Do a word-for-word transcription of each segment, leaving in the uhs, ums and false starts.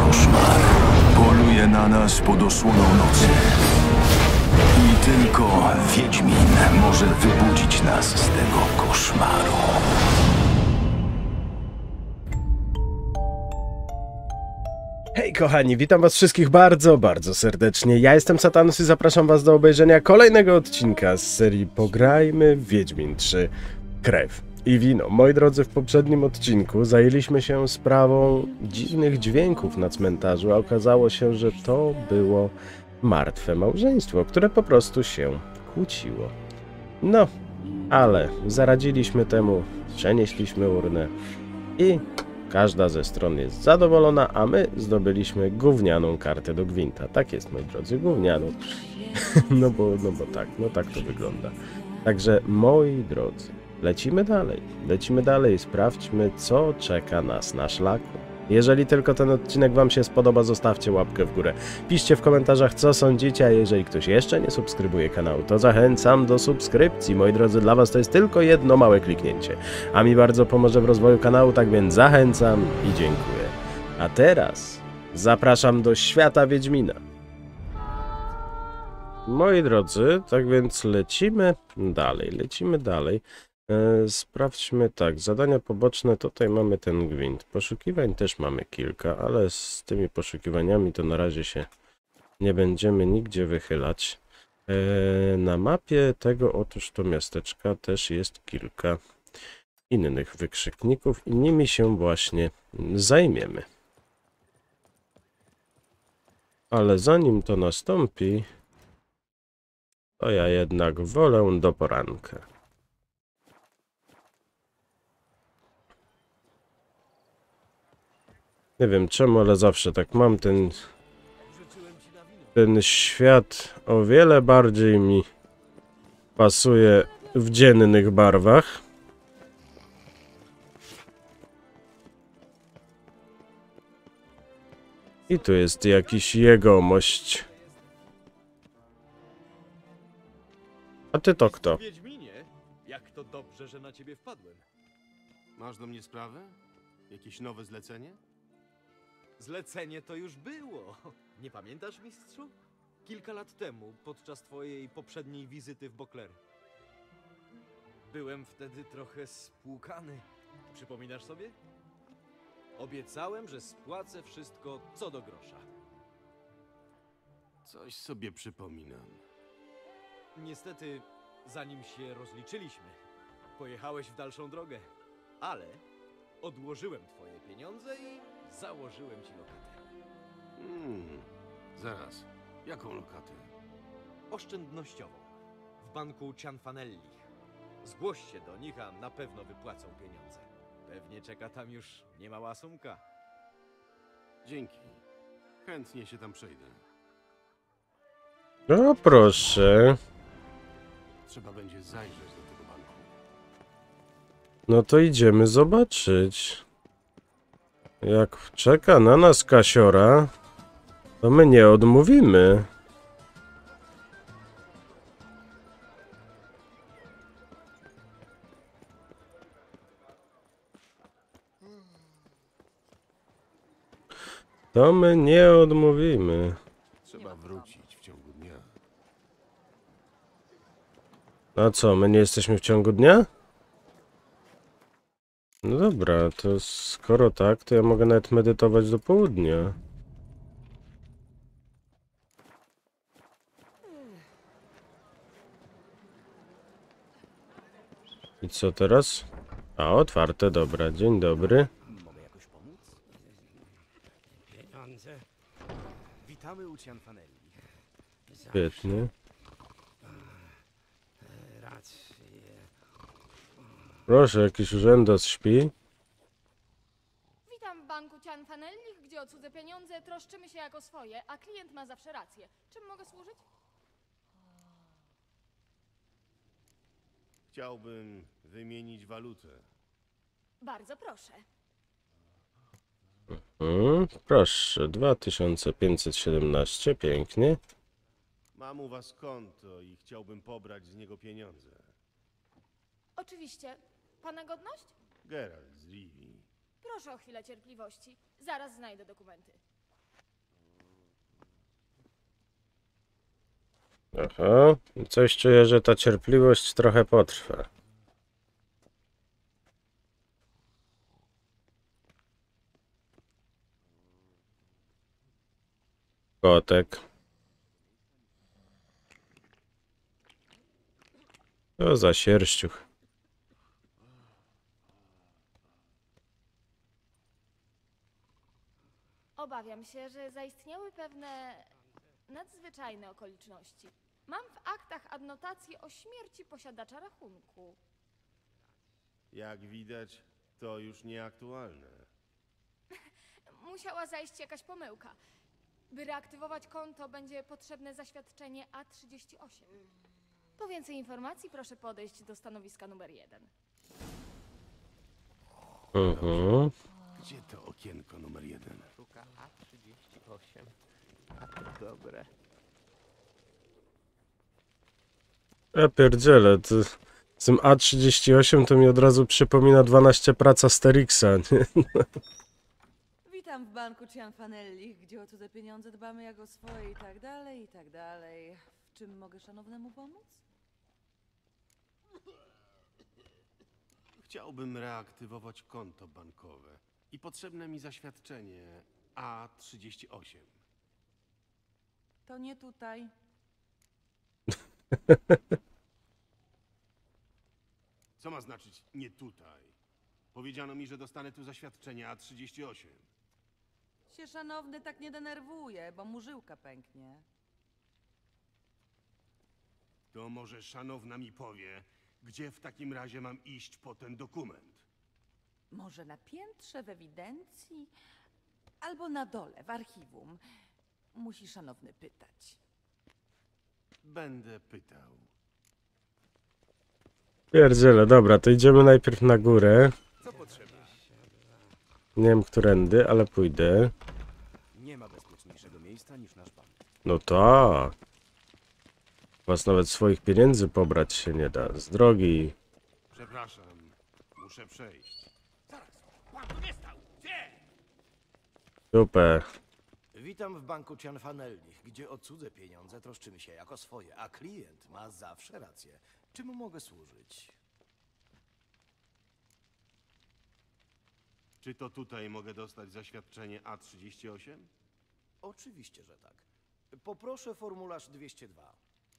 koszmar. Poluje na nas pod osłoną nocy. I tylko Wiedźmin może wybudzić nas z tego koszmaru. Hej kochani, witam was wszystkich bardzo, bardzo serdecznie. Ja jestem Satanus i zapraszam was do obejrzenia kolejnego odcinka z serii Pograjmy w Wiedźmin trzy Krew i Wino. Moi drodzy, w poprzednim odcinku zajęliśmy się sprawą dziwnych dźwięków na cmentarzu, a okazało się, że to było martwe małżeństwo, które po prostu się kłóciło. No, ale zaradziliśmy temu, przenieśliśmy urnę i każda ze stron jest zadowolona, a my zdobyliśmy gównianą kartę do Gwinta. Tak jest, moi drodzy, gównianą. no, bo, no bo tak, no tak to wygląda. Także, moi drodzy, lecimy dalej. Lecimy dalej, sprawdźmy, co czeka nas na szlaku. Jeżeli tylko ten odcinek wam się spodoba, zostawcie łapkę w górę. Piszcie w komentarzach, co sądzicie, a jeżeli ktoś jeszcze nie subskrybuje kanału, to zachęcam do subskrypcji. Moi drodzy, dla was to jest tylko jedno małe kliknięcie, a mi bardzo pomoże w rozwoju kanału, tak więc zachęcam i dziękuję. A teraz zapraszam do świata Wiedźmina. Moi drodzy, tak więc lecimy dalej, lecimy dalej. Sprawdźmy tak, zadania poboczne, tutaj mamy ten gwint, poszukiwań też mamy kilka, ale z tymi poszukiwaniami to na razie się nie będziemy nigdzie wychylać. Na mapie tego otóż to miasteczka też jest kilka innych wykrzykników i nimi się właśnie zajmiemy. Ale zanim to nastąpi, to ja jednak wolę do poranka. Nie wiem czemu, ale zawsze tak mam. Ten, ten świat o wiele bardziej mi pasuje w dziennych barwach. I tu jest jakiś jegomość. A ty to kto? Wiedźminie, jak to dobrze, że na ciebie wpadłem. Masz do mnie sprawę? Jakieś nowe zlecenie? Zlecenie to już było. Nie pamiętasz, mistrzu? Kilka lat temu, podczas twojej poprzedniej wizyty w Beauclair. Byłem wtedy trochę spłukany. Przypominasz sobie? Obiecałem, że spłacę wszystko co do grosza. Coś sobie przypominam. Niestety, zanim się rozliczyliśmy, pojechałeś w dalszą drogę. Ale odłożyłem twoje pieniądze i założyłem ci lokatę. Hmm, zaraz. Jaką lokatę? Oszczędnościową. W banku Cianfanelli. Zgłoś się do nich, a na pewno wypłacą pieniądze. Pewnie czeka tam już niemała sumka. Dzięki. Chętnie się tam przejdę. No proszę. Trzeba będzie zajrzeć do tego banku. No to idziemy zobaczyć. Jak czeka na nas Kasiora, to my nie odmówimy. To my nie odmówimy. Trzeba wrócić w ciągu dnia. A co, my nie jesteśmy w ciągu dnia? No dobra, to skoro tak, to ja mogę nawet medytować do południa. I co teraz? A, otwarte, dobra, dzień dobry. Mogę jakoś pomóc? Pieniądze. Witamy u Cianfanelli. Świetnie. Proszę, jakiś urzędas śpi. Witam w banku Cianfanelli, gdzie o cudze pieniądze troszczymy się jako swoje, a klient ma zawsze rację. Czym mogę służyć? Chciałbym wymienić walutę. Bardzo proszę. Hmm, proszę, dwa tysiące pięćset siedemnaście, pięknie. Mam u was konto i chciałbym pobrać z niego pieniądze. Oczywiście. Pana godność? Geralt z Rivii. Proszę o chwilę cierpliwości. Zaraz znajdę dokumenty. Aha, coś czuję, że ta cierpliwość trochę potrwa. Kotek. To za sierściuch. Obawiam się, że zaistniały pewne nadzwyczajne okoliczności. Mam w aktach adnotację o śmierci posiadacza rachunku. Jak widać, to już nieaktualne. Musiała zajść jakaś pomyłka. By reaktywować konto, będzie potrzebne zaświadczenie A trzydzieści osiem. Po więcej informacji proszę podejść do stanowiska numer jeden. Mhm. Gdzie to okienko numer jeden? Sztuka A trzydzieści osiem. A to dobre. Ja pierdzielę, to z tym A trzydzieści osiem to mi od razu przypomina dwanaście prac Asterixa, nie? Witam w banku Cianfanelli, gdzie o cudze pieniądze dbamy jak o swoje i tak dalej, i tak dalej. W czym mogę szanownemu pomóc? Chciałbym reaktywować konto bankowe i potrzebne mi zaświadczenie A trzydzieści osiem. To nie tutaj. Co ma znaczyć nie tutaj? Powiedziano mi, że dostanę tu zaświadczenie A trzydzieści osiem. Się szanowny tak nie denerwuje, bo mu żyłka pęknie. To może szanowna mi powie, gdzie w takim razie mam iść po ten dokument? Może na piętrze w ewidencji? Albo na dole w archiwum. Musi szanowny pytać. Będę pytał. Pierdziele, dobra, to idziemy najpierw na górę. Co potrzeba? Nie wiem, którędy, ale pójdę. Nie ma bezpieczniejszego miejsca niż nasz bank. No tak. Was nawet swoich pieniędzy pobrać się nie da. Z drogi. Przepraszam, muszę przejść. Super. Witam w banku Cianfanelli, gdzie o cudze pieniądze troszczymy się jako swoje, a klient ma zawsze rację. Czym mogę służyć? Czy to tutaj mogę dostać zaświadczenie A trzydzieści osiem? Oczywiście, że tak. Poproszę formularz dwieście dwa.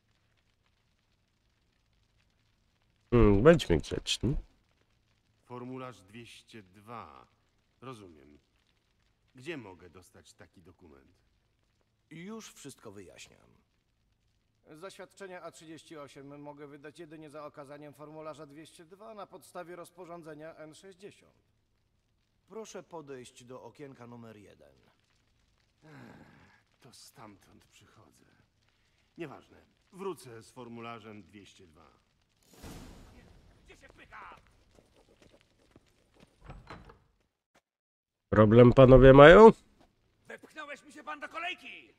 Hmm, bądźmy grzeczni. Formularz dwieście dwa. Rozumiem. Gdzie mogę dostać taki dokument? Już wszystko wyjaśniam. Zaświadczenia A trzydzieści osiem mogę wydać jedynie za okazaniem formularza dwieście dwa na podstawie rozporządzenia N sześćdziesiąt. Proszę podejść do okienka numer jeden. To stamtąd przychodzę. Nieważne. Wrócę z formularzem dwieście dwa. Problem panowie mają? Wepchnąłeś mi się pan do kolejki!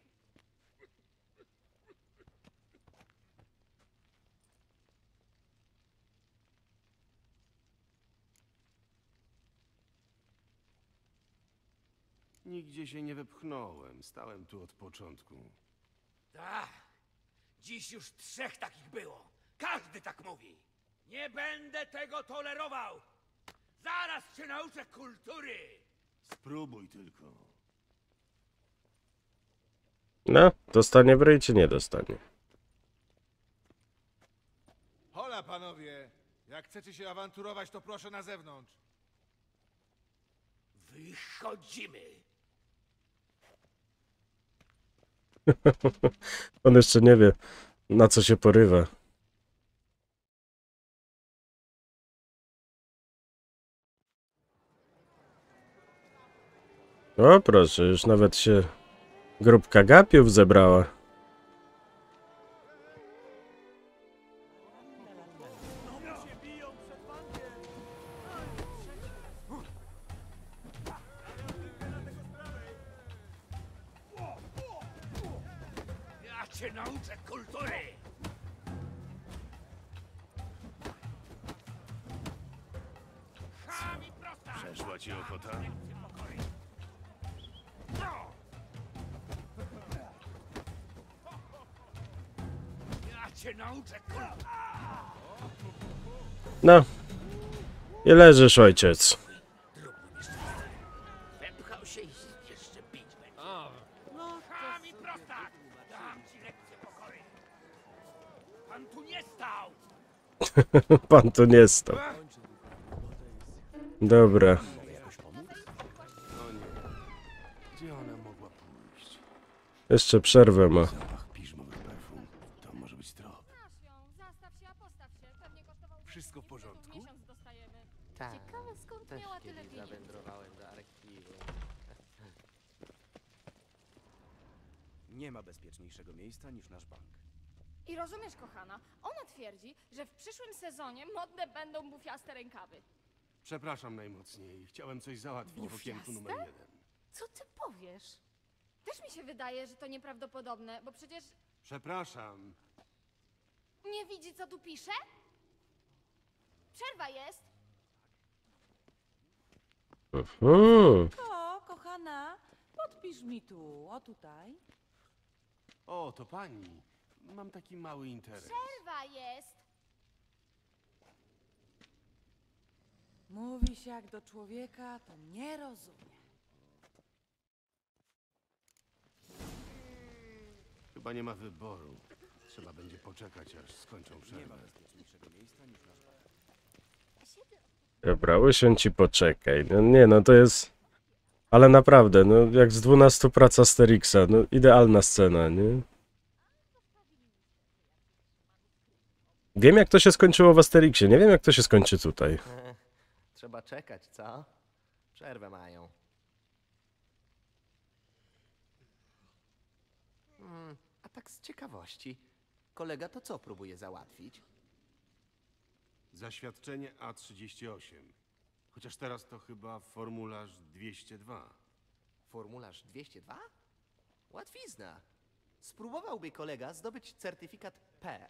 Nigdzie się nie wepchnąłem. Stałem tu od początku. Tak. Dziś już trzech takich było. Każdy tak mówi. Nie będę tego tolerował. Zaraz cię nauczę kultury. Spróbuj tylko. No, dostanie w ryj czy nie dostanie? Hola, panowie! Jak chcecie się awanturować, to proszę na zewnątrz. Wychodzimy. On jeszcze nie wie, na co się porywa. O proszę, już nawet się grupka gapiów zebrała. Ja cię nauczę kultury. Chami prosta. Przeszła ci ochota? cię nauczę kultury. No. I leżysz, ojciec. Wepchał się i jeszcze bić będzie. Ham i prostak! Dam ci lekcję pokory. Pan tu nie stał! Pan tu nie stał. Dobra. No nie. Gdzie ona mogła pójść? Jeszcze przerwę ma. Zapach piżmowych perfum. To może być trop. Znasz ją, zastaw się, a postaw się. Pewnie kosztował... Wszystko w porządku? Miesiąc dostajemy. Tak, Ciekawe skąd też miała tyle kiedyś pieniędzy. zawędrowałem do archiwum. Nie ma bezpieczniejszego miejsca niż nasz bank. I rozumiesz, kochana, ona twierdzi, że w przyszłym sezonie modne będą bufiaste rękawy. Przepraszam najmocniej. Chciałem coś załatwić w okienku numer jeden. Co ty powiesz? Też mi się wydaje, że to nieprawdopodobne, bo przecież Przepraszam. nie widzi, co tu pisze? Przerwa jest. Mhm. O, kochana, podpisz mi tu, o tutaj. O, to pani. Mam taki mały interes. Przerwa jest. Mówi się jak do człowieka, to nie rozumie. Chyba nie ma wyboru. Trzeba będzie poczekać, aż skończą przerwę. Dobra, usiądź i poczekaj. No nie, no to jest... Ale naprawdę, no jak z dwunastu prac Asterixa, no idealna scena, nie? Wiem, jak to się skończyło w Asterixie, nie wiem, jak to się skończy tutaj. Trzeba czekać, co? Przerwę mają. Hmm, a tak z ciekawości, kolega to co próbuje załatwić? Zaświadczenie A trzydzieści osiem. Chociaż teraz to chyba formularz dwieście dwa. Formularz dwieście dwa? Łatwizna. Spróbowałby kolega zdobyć certyfikat P.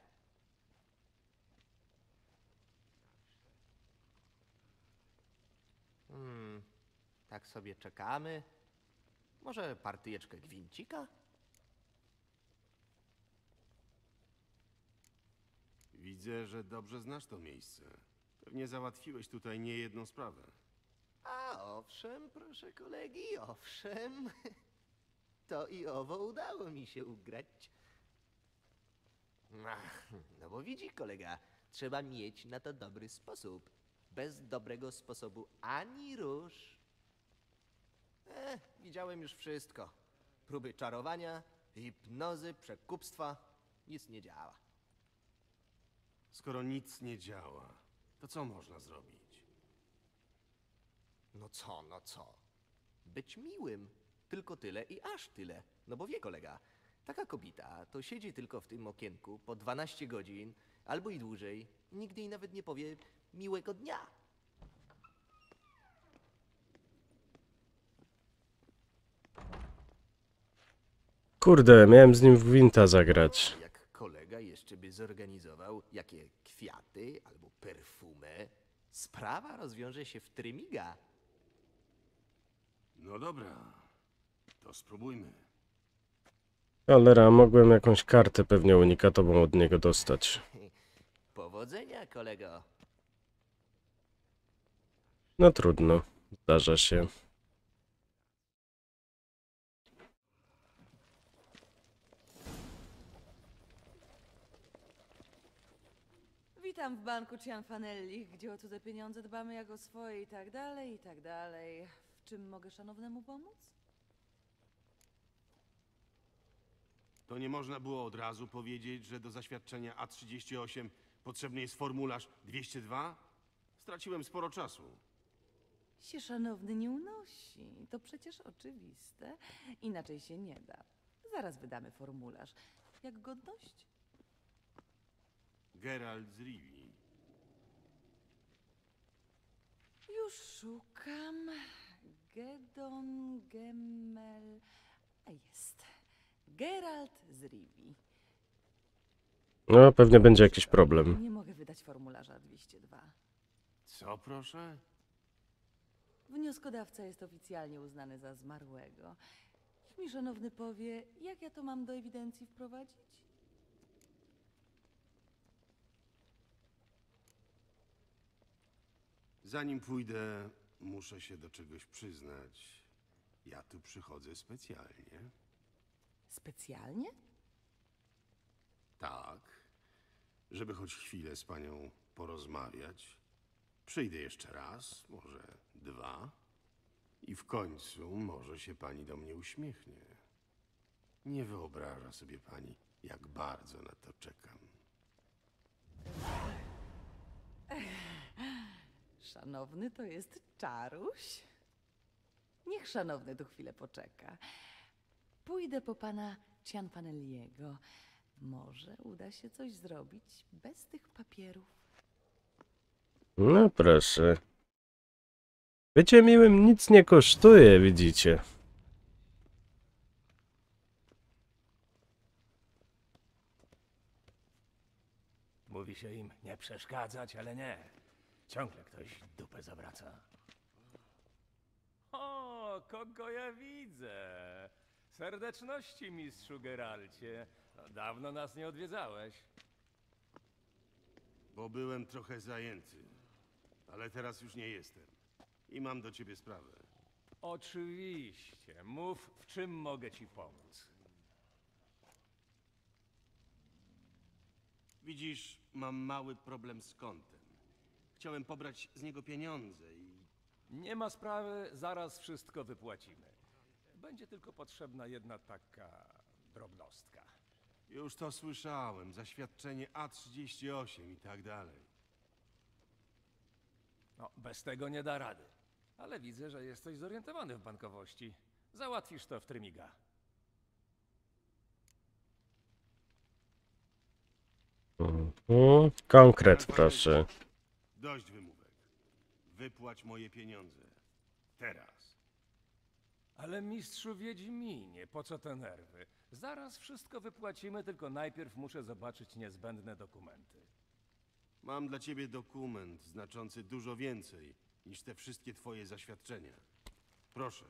Hmm, tak sobie czekamy. Może partyjeczkę gwincika? Widzę, że dobrze znasz to miejsce. Pewnie załatwiłeś tutaj niejedną sprawę. A owszem, proszę kolegi, owszem. To i owo udało mi się ugrać. Ach, no bo widzi kolega, trzeba mieć na to dobry sposób. Bez dobrego sposobu ani rusz. E, widziałem już wszystko. Próby czarowania, hipnozy, przekupstwa. Nic nie działa. Skoro nic nie działa, to co można zrobić? No co, no co? Być miłym. Tylko tyle i aż tyle. No bo wie kolega, taka kobieta to siedzi tylko w tym okienku po dwanaście godzin, albo i dłużej. Nigdy jej nawet nie powie miłego dnia. Kurde, miałem z nim w Gwinta zagrać. Jak kolega jeszcze by zorganizował jakie kwiaty albo perfumę, sprawa rozwiąże się w trymiga. No dobra, to spróbujmy. Cholera, mogłem jakąś kartę pewnie unikatową od niego dostać. Powodzenia, kolego. No trudno, zdarza się. Witam w banku Cianfanelli, gdzie o cudze pieniądze dbamy jak o swoje i tak dalej, i tak dalej. W czym mogę szanownemu pomóc? To nie można było od razu powiedzieć, że do zaświadczenia A trzydzieści osiem potrzebny jest formularz dwieście dwa? Straciłem sporo czasu. Się szanowny nie unosi. To przecież oczywiste. Inaczej się nie da. Zaraz wydamy formularz. Jak godność? Geralt z Rivii. Już szukam. Gedon, Gemmel... A jest. Geralt z Rivii. No, pewnie będzie jakiś problem. Nie mogę wydać formularza dwieście dwa. Co proszę? Wnioskodawca jest oficjalnie uznany za zmarłego. Niech mi szanowny powie, jak ja to mam do ewidencji wprowadzić? Zanim pójdę, muszę się do czegoś przyznać. Ja tu przychodzę specjalnie. Specjalnie? Tak, żeby choć chwilę z panią porozmawiać. Przyjdę jeszcze raz, może dwa. I w końcu może się pani do mnie uśmiechnie. Nie wyobraża sobie pani, jak bardzo na to czekam. Szanowny to jest czaruś. Niech szanowny tu chwilę poczeka. Pójdę po pana Cianfanelliego. Może uda się coś zrobić bez tych papierów. No proszę. Bycie miłym nic nie kosztuje, widzicie. Mówi się im nie przeszkadzać, ale nie. Ciągle ktoś dupę zawraca. O, kogo ja widzę? Serdeczności, mistrzu Geralcie. No, dawno nas nie odwiedzałeś. Bo byłem trochę zajęty, ale teraz już nie jestem. I mam do ciebie sprawę. Oczywiście. Mów, w czym mogę ci pomóc. Widzisz, mam mały problem z kontem. Chciałem pobrać z niego pieniądze i... Nie ma sprawy, zaraz wszystko wypłacimy. Będzie tylko potrzebna jedna taka drobnostka. Już to słyszałem. Zaświadczenie A trzydzieści osiem i tak dalej. No, bez tego nie da rady. Ale widzę, że jesteś zorientowany w bankowości. Załatwisz to w trymiga. Mhm. Konkret, proszę. Dość wymówek. Wypłać moje pieniądze. Teraz. Ale mistrzu Wiedźminie, po co te nerwy? Zaraz wszystko wypłacimy, tylko najpierw muszę zobaczyć niezbędne dokumenty. Mam dla ciebie dokument znaczący dużo więcej niż te wszystkie twoje zaświadczenia. Proszę.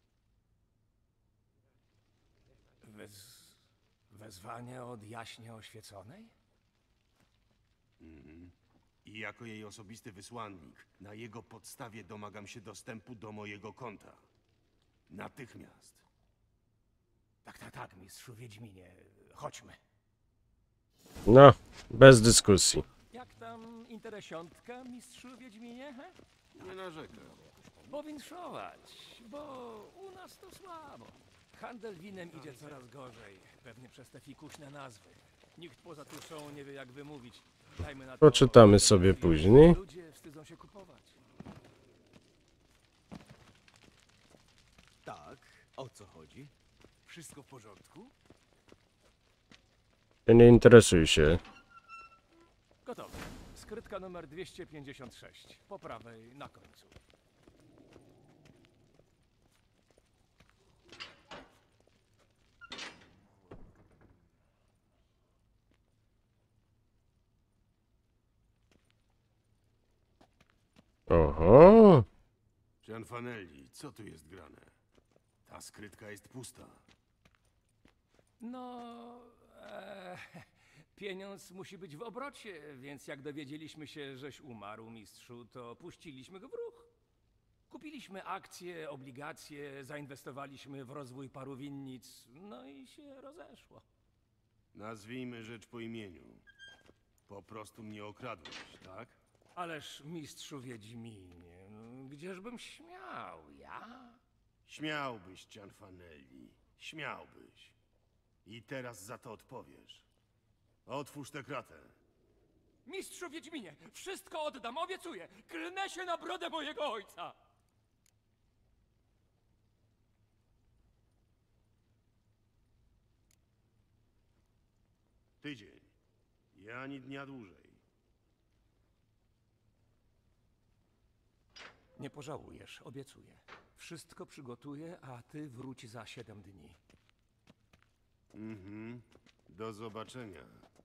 Wez... Wezwanie od jaśnie oświeconej? Mhm. I jako jej osobisty wysłannik, na jego podstawie domagam się dostępu do mojego konta. Natychmiast. Tak, tak, tak, mistrzu Wiedźminie. Chodźmy. No, bez dyskusji. Jak tam interesiątka, mistrzu Wiedźminie? He? Nie narzekam. Powinszować, bo u nas to słabo. Handel winem idzie coraz gorzej. Pewnie przez te fikuśne nazwy. Nikt poza tuszą nie wie, jak wymówić. Dajmy na to... Poczytamy sobie później. Ludzie wstydzą się kupować. Tak, o co chodzi? Wszystko w porządku? Nie interesuj się. Gotowe. Skrytka numer dwieście pięćdziesiąt sześć. Po prawej, na końcu. Oho. Cianfanelli, co tu jest grane? Ta skrytka jest pusta. No... E, pieniądz musi być w obrocie, więc jak dowiedzieliśmy się, żeś umarł, mistrzu, to puściliśmy go w ruch. Kupiliśmy akcje, obligacje, zainwestowaliśmy w rozwój paru winnic, no i się rozeszło. Nazwijmy rzecz po imieniu. Po prostu mnie okradłeś, tak? Ależ, mistrzu Wiedźminie, no, gdzieżbym śmiał, ja? Śmiałbyś, Cianfanelli. Śmiałbyś. I teraz za to odpowiesz. Otwórz tę kratę. Mistrzu Wiedźminie, wszystko oddam, obiecuję! Klnę się na brodę mojego ojca! Tydzień. I ani dnia dłużej. Nie pożałujesz, obiecuję. Wszystko przygotuję, a ty wróć za siedem dni. Mhm. Do zobaczenia.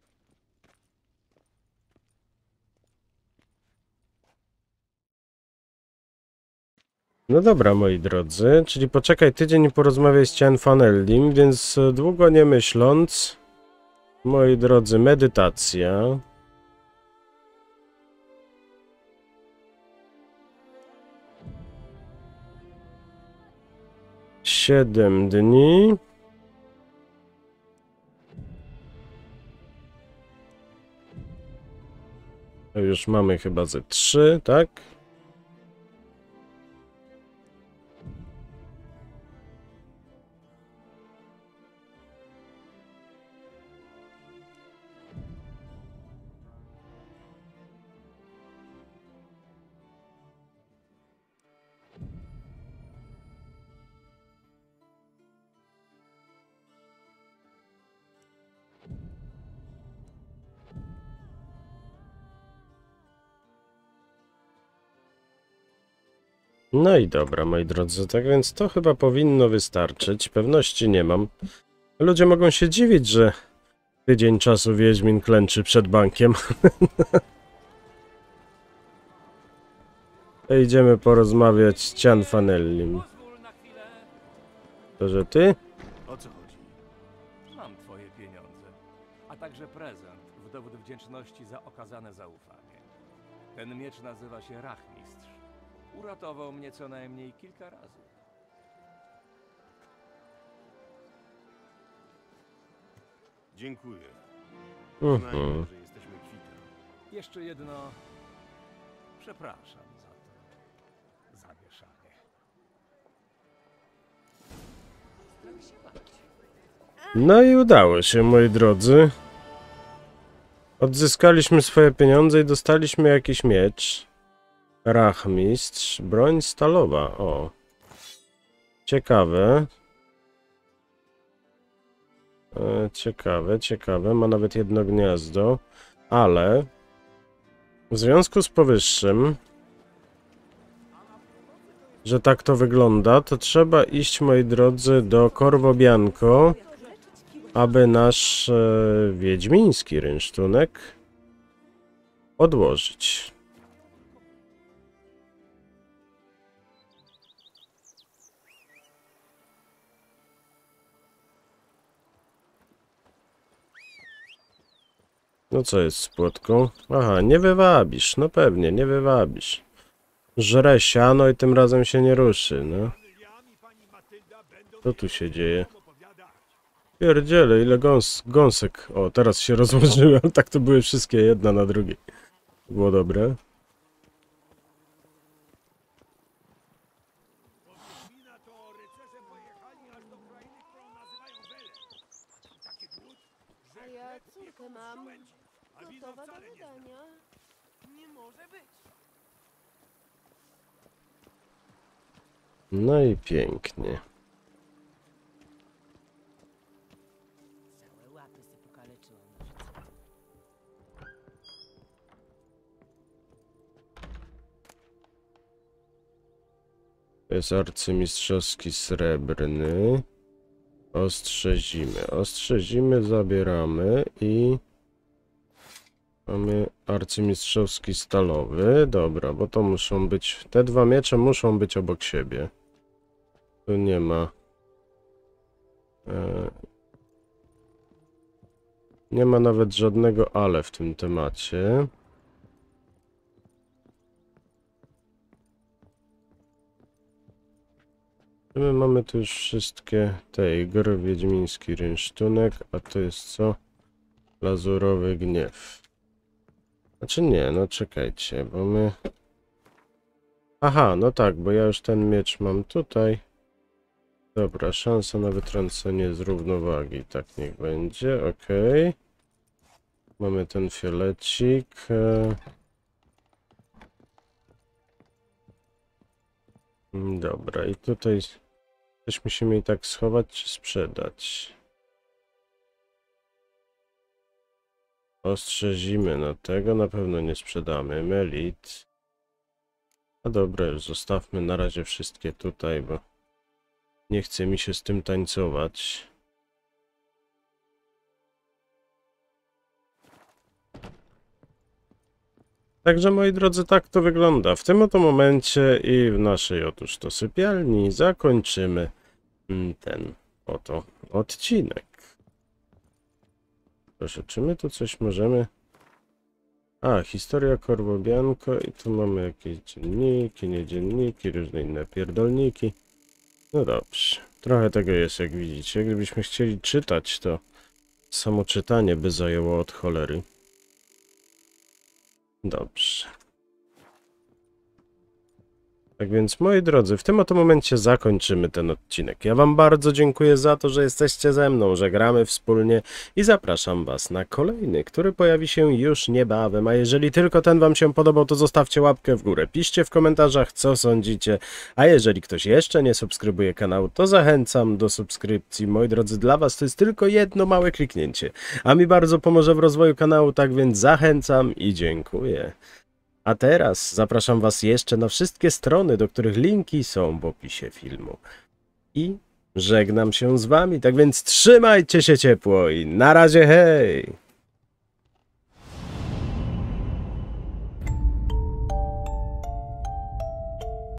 No dobra, moi drodzy, czyli poczekaj tydzień i porozmawiaj z Cianfanellim, więc długo nie myśląc, moi drodzy, medytacja. siedem dni. To już mamy chyba ze trzy, tak? No i dobra, moi drodzy, tak więc to chyba powinno wystarczyć. Pewności nie mam. Ludzie mogą się dziwić, że tydzień czasu Wiedźmin klęczy przed bankiem. To idziemy porozmawiać z Cianfanellim. To, że ty? O co chodzi? Mam twoje pieniądze, a także prezent w dowód wdzięczności za okazane zaufanie. Ten miecz nazywa się Rachmistrz. Uratował mnie co najmniej kilka razy. Dziękuję. Mhm. Uznajmy, że jesteśmy kwita. Jeszcze jedno. Przepraszam za to zamieszanie. No i udało się, moi drodzy. Odzyskaliśmy swoje pieniądze i dostaliśmy jakiś miecz. Rachmistrz, broń stalowa, o. Ciekawe. E, ciekawe, ciekawe, ma nawet jedno gniazdo, ale w związku z powyższym, że tak to wygląda, to trzeba iść, moi drodzy, do Corvo Bianco, aby nasz e, wiedźmiński rynsztunek odłożyć. No co jest z płotką? Aha, nie wywabisz, no pewnie, nie wywabisz. Żre siano i tym razem się nie ruszy, no. Co tu się dzieje? Pierdziele, ile gąs gąsek. O, teraz się rozłożyły, ale tak to były wszystkie jedna na drugiej. Było dobre. A ja córkę mam. Gotowa do wydania. Nie może być. No i pięknie. Całe łapy sobie pokaleczyłam nożyce. To jest arcymistrzowski srebrny. Ostrze zimy. Ostrze zimy zabieramy i mamy arcymistrzowski stalowy. Dobra, bo to muszą być... Te dwa miecze muszą być obok siebie. Tu nie ma... E... Nie ma nawet żadnego ale w tym temacie. My mamy tu już wszystkie te gry, wiedźmiński rynsztunek, a to jest co? Lazurowy gniew. Znaczy nie, no czekajcie, bo my... Aha, no tak, bo ja już ten miecz mam tutaj. Dobra, szansa na wytrącenie z równowagi, tak niech będzie, okej. Mamy ten fiolecik. Dobra, i tutaj coś musimy i tak schować czy sprzedać. Ostrze zimy, no tego na pewno nie sprzedamy. Melit. A dobra, już zostawmy na razie wszystkie tutaj, bo nie chce mi się z tym tańcować. Także moi drodzy, tak to wygląda w tym oto momencie i w naszej otóż to sypialni zakończymy ten oto odcinek. Proszę, czy my tu coś możemy... A, historia Corvo Bianco i tu mamy jakieś dzienniki, niedzienniki, różne inne pierdolniki. No dobrze. Trochę tego jest, jak widzicie. Gdybyśmy chcieli czytać, to samo czytanie by zajęło od cholery. Dobrze. Tak więc, moi drodzy, w tym oto momencie zakończymy ten odcinek. Ja wam bardzo dziękuję za to, że jesteście ze mną, że gramy wspólnie i zapraszam was na kolejny, który pojawi się już niebawem. A jeżeli tylko ten wam się podobał, to zostawcie łapkę w górę. Piszcie w komentarzach, co sądzicie. A jeżeli ktoś jeszcze nie subskrybuje kanału, to zachęcam do subskrypcji. Moi drodzy, dla was to jest tylko jedno małe kliknięcie, a mi bardzo pomoże w rozwoju kanału, tak więc zachęcam i dziękuję. A teraz zapraszam was jeszcze na wszystkie strony, do których linki są w opisie filmu. I żegnam się z wami, tak więc trzymajcie się ciepło i na razie, hej!